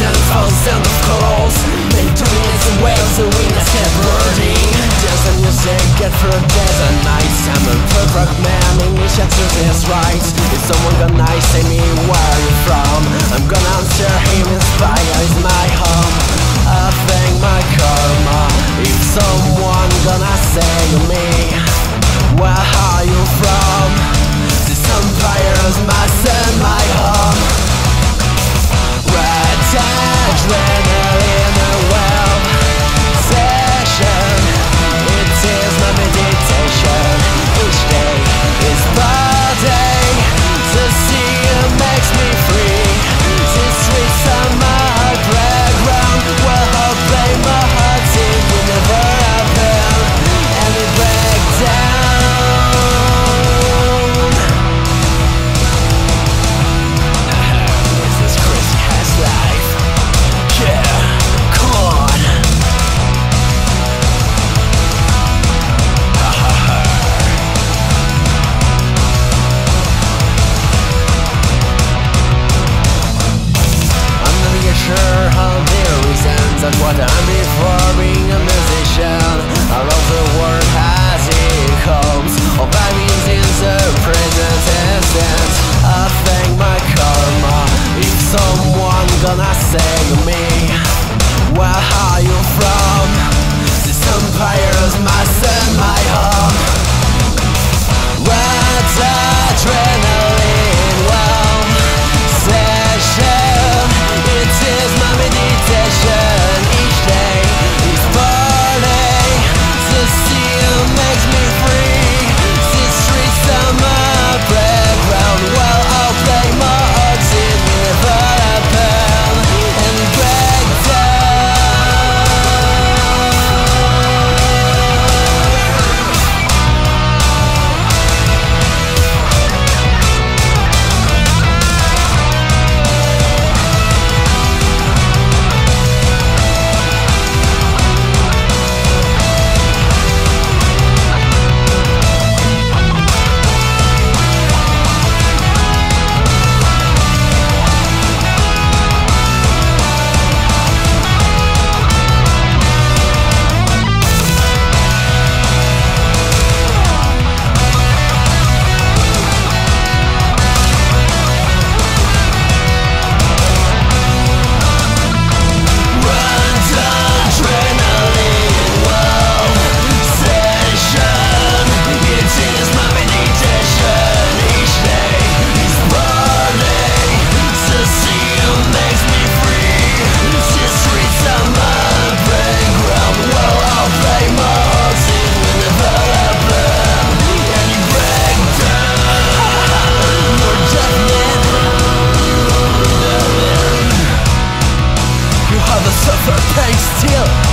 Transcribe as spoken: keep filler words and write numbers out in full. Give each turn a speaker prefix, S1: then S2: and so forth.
S1: and thousands of calls, between its waves the wind is kept burning. There's a music get through desert nights. I'm a perfect man, English accent is right. If someone gonna say me where are you from, I'm gonna answer him, Inspire is my home. I thank my karma. If someone gonna say to me, where are you from, this empire is my son, my home. Red adrenaline, a well session. It is my meditation. Each day is birthday. The sea makes me free. The streets are my playground, where I play my heart in whenever I've been. And it break down. This is crazy ass life. Yeah, come on. I'm not yet sure how the reasons that's what I'm before being a musician. I love the world as it comes, all that means in the present instant. I thank my karma. If someone gonna say to me, where are you from, this empire is my son, my home. Red adrenaline, well session. It is my meditation. Each day is party. The sea makes me free. The streets are my playground. Well, I'll play my oxygen whenever I can and break down. Suffer pain still.